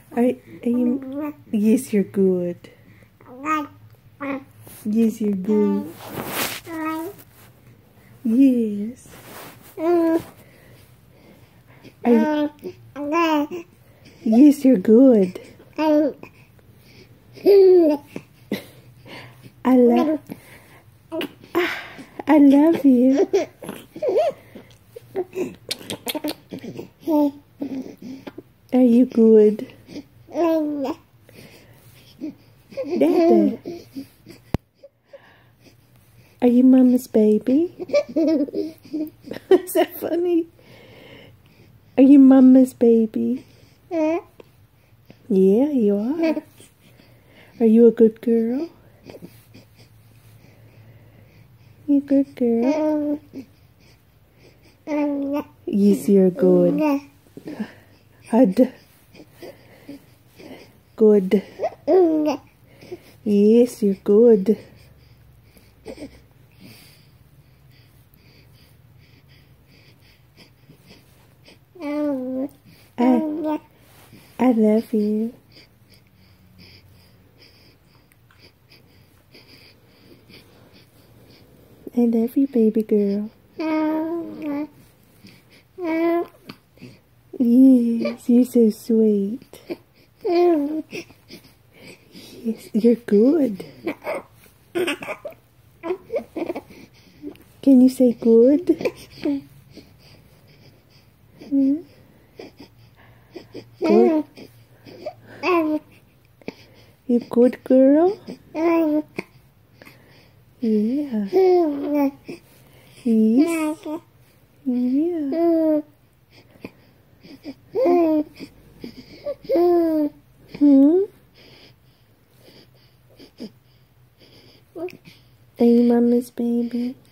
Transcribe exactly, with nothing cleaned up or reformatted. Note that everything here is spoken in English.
Are, are you? Yes, you're good. Yes, you're good. Yes. Are you? Yes, you're good. I love. I love you. Are you good? Dada. Are you mama's baby? Is that funny? Are you mama's baby? Yeah, you are. Are you a good girl? You a good girl? Yes, you're good. Hud. Good. Yes, you're good. I, I love you. I love you, baby girl. Yes, you're so sweet. Yes, you're good. Can you say good? Hmm? Good. You good girl? Yeah. Yes. Yeah. Hmm? Are you mama's baby?